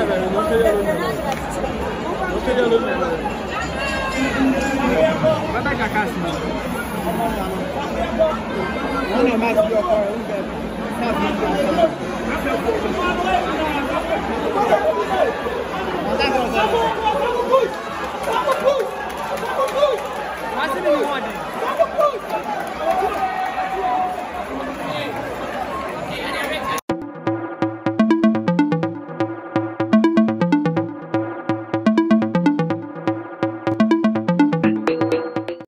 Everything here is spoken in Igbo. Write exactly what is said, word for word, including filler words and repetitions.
velho. Não queria luz. Não queria luz mesmo. Vai dar cacaça, não. Não, não é mais pior, cara. Eu não quero. Tá vindo. Não dá pra usar.